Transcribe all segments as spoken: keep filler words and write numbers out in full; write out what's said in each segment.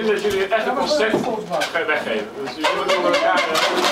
dat jullie echt een concept weggeven. Dus jullie moeten onder elkaar...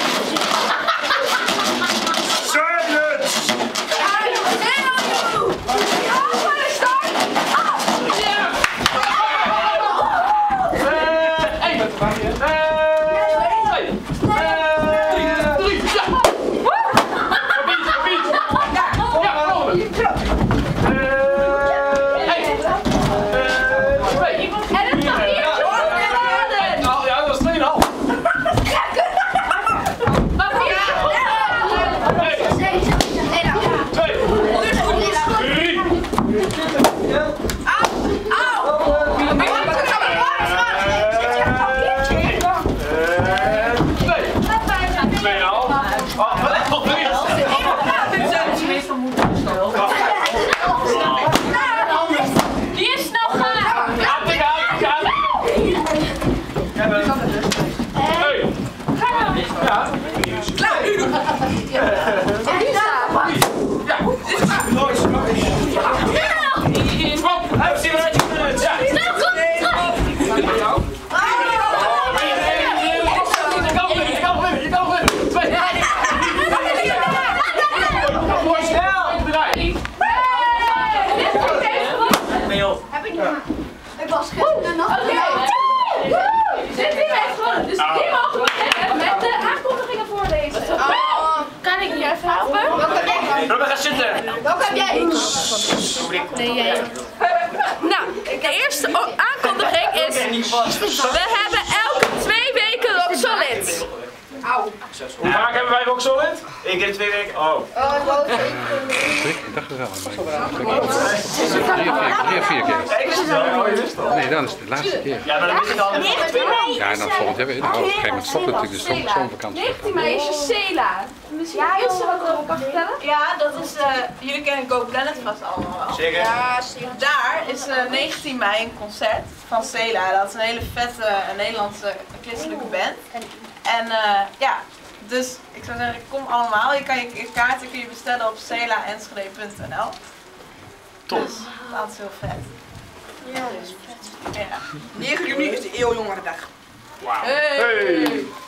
Ik was gisteren nog. Oké. Dit team heeft gewonnen. Dus die mogen beginnen met de aankondigingen voorlezen. Oh, kan ik niet even helpen? Robben, ga zitten. Welke heb jij? Nee, jij. Nou, de eerste aankondiging is: we hebben elke twee weken Rock Solid. Auw. Hoe vaak hebben wij Rock Solid? Eén keer twee weken. Oh. Ik dacht het wel. Drie of vier keer. Nee, dan is het de laatste keer. Ja, maar dan is het al. Ja, en dan volgend jaar weer. Op een gegeven moment stopt natuurlijk de zomervakantie. negentien mei is je Cela. Misschien wil je wat erover kan vertellen? Ja, dat is, uh, jullie kennen Go Planet vast allemaal wel. Zeker. Ja, zeker. Daar is uh, negentien mei een concert van Cela. Dat is een hele vette uh, Nederlandse christelijke band. En uh, ja, dus ik zou zeggen, kom allemaal. Je kan je, je kaarten kun je bestellen op cela enschede punt n l. Top. Dus dat is heel vet. Ja, dat is vet. Ja. negen juni is de Eeuwjongerendag. Wauw. Hey. Hey.